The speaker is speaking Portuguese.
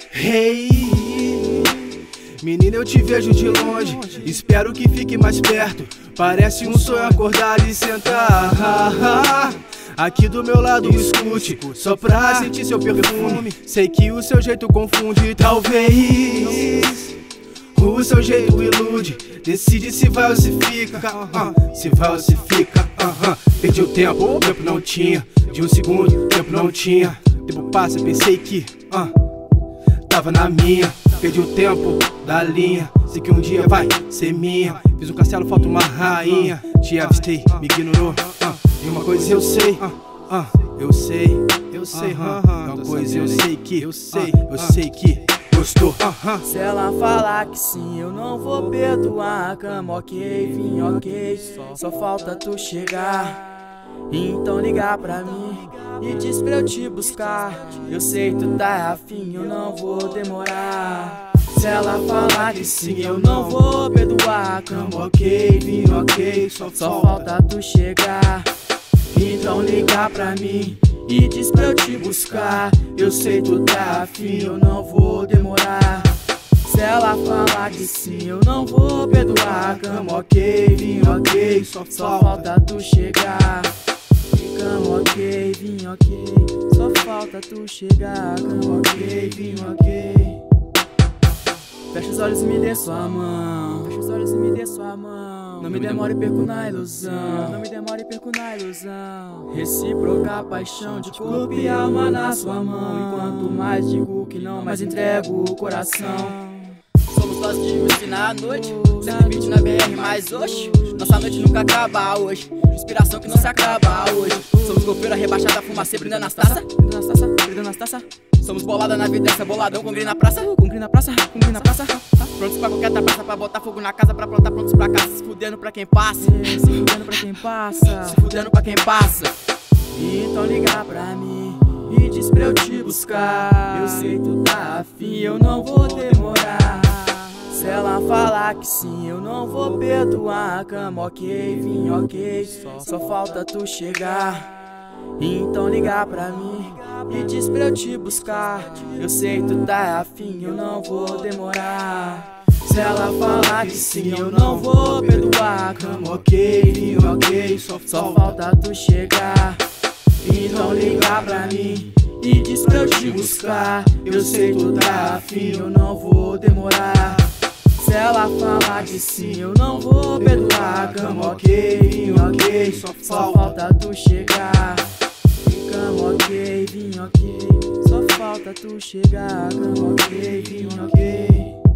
Hey, menina, eu te vejo de longe, espero que fique mais perto. Parece um sonho acordar e sentar aqui do meu lado, escute, só pra sentir seu perfume. Sei que o seu jeito confunde, talvez o seu jeito ilude. Decide se vai ou se fica, se vai ou se fica. Perdi o tempo não tinha. De um segundo, tempo não tinha. Tempo passa, pensei que tava na minha. Perdi o tempo da linha. Sei que um dia vai ser minha. Fiz um castelo, falta uma rainha. Te avistei, me ignorou. E uma coisa eu sei, eu sei, uma coisa eu sei que, eu sei que gostou. Se ela falar que sim, eu não vou perdoar. Cama ok, vim ok, só falta tu chegar. Então ligar pra mim e diz pra eu te buscar. Eu sei tu tá afim, eu não vou demorar. Se ela falar que sim, eu não vou perdoar. Cama ok, vim ok, só falta tu chegar. Então ligar pra mim e diz pra eu te buscar. Eu sei tu tá afim, eu não vou demorar. Se ela falar que sim, eu não vou perdoar. Cama ok, vim ok, só falta tu chegar. Cama ok, vim ok, só falta tu chegar. Cama ok, vim ok. Fecha os olhos e me dê sua mão. Fecha os olhos e me dê sua mão. Não me demore, perco na ilusão. Não me demore, perco na ilusão. Recíproca paixão de corpo e alma na sua mão. E quanto mais digo que não, mais entrego o coração. Somos nós de iluminar a noite. 120 na BR, mas hoje nossa noite nunca acaba hoje. Inspiração que não se acaba hoje. Somos golpeira rebaixada, fumacê brindando nas taças. Brindando nas taças. Somos bolada na evidência, boladão com green na praça. Com green na praça, com green na praça. Prontos pra qualquer trapaça, pra botar fogo na casa, pra plantar prontos pra casa. Se fudendo pra quem passa, se fudendo pra quem passa, se fudendo pra quem passa. Então ligar pra mim e diz pra eu te buscar. Eu sei tu tá afim, eu não vou demorar. Se ela falar que sim, eu não vou perdoar. Cama ok, vim ok, só falta tu chegar. Então ligar pra mim e diz pra eu te buscar. Eu sei tu tá afim, eu não vou demorar. Se ela falar que sim, eu não vou perdoar. Cama ok, vim ok, só falta tu chegar. Então ligar pra mim e diz pra eu te buscar. Eu sei tu tá afim, eu não vou demorar. Se ela falar que sim, eu não vou perdoar. Cama ok, ok, só falta tu chegar. Cama ok, vim ok, só falta tu chegar. Cama ok, vim ok.